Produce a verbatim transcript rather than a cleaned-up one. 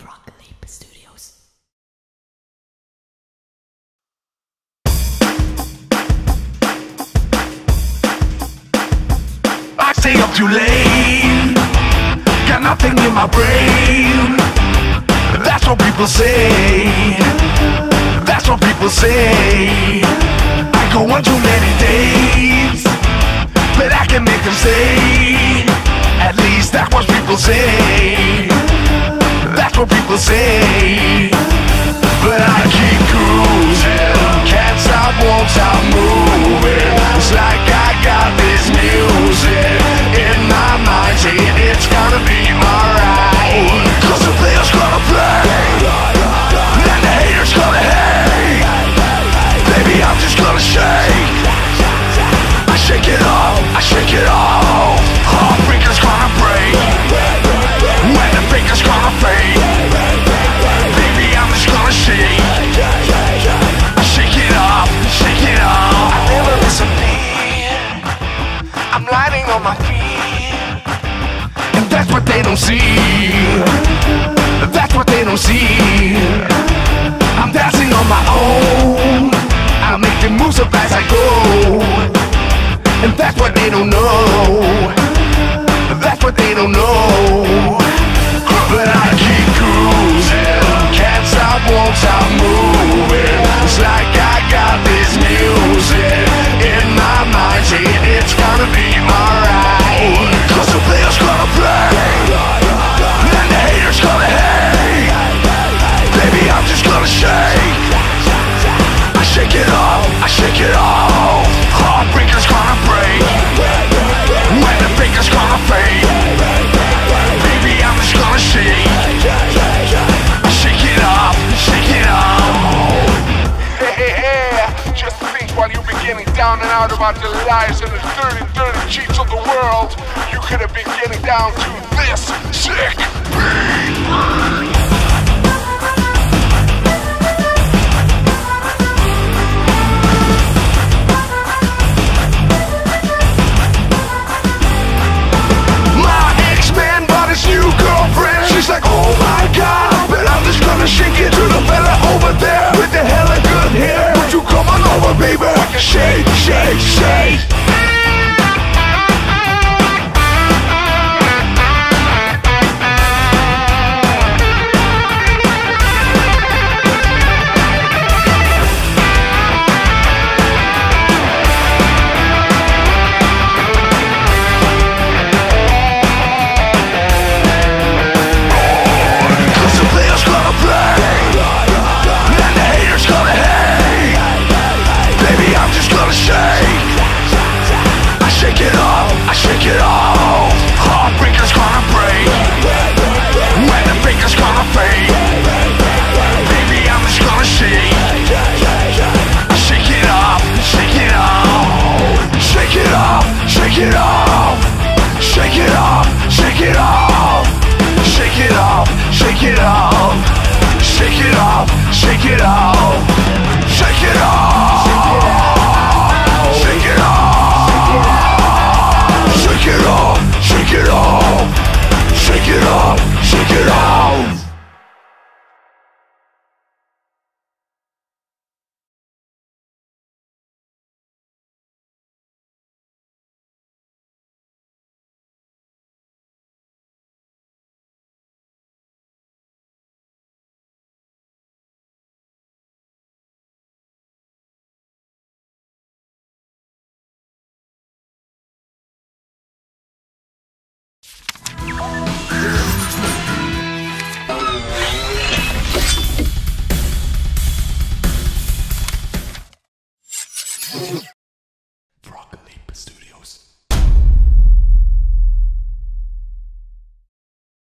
Studios. I stay up too late, got nothing in my brain. That's what people say, that's what people say. I go on too many days, but I can make them stay. At least that's what people say, that's what people say. But I keep cruising, can't stop, won't stop moving. It's like I got this music in my mind saying it's gonna be alright. Cause the player's gonna play, and the haters gonna hate. Baby, I'm just gonna shake, I shake it off, I shake it off. Heartbreaker's gonna break, when the faker's gonna fade. Baby, I'm just gonna shake, I shake it off, shake it off. I never miss a beat, I'm lighting on my feet. And that's what they don't see, that's what they don't see. I'm dancing on my own, I make the moves up as I go. And that's what they don't know, that's what they don't know. But I keep cruising, can't stop, won't stop moving. It's like I got this music in my mind saying it's gonna be alright. Cause the player's gonna play, and the haters gonna hate. Baby, I'm just gonna shake, I shake it off, I shake it off. Heartbreaker's gonna break, when the faker's gonna fade. Baby, I'm just gonna shake, I shake it off, shake it off. Hey, hey, hey, just think while you've been getting down and out about the lies and the dirty, dirty cheats of the world, you could have been getting down to this sick beat. She's like, oh my god, but I'm just gonna shake it to the fella over there with the hella good hair. Won't you come on over, baby? Shake, shake, shake.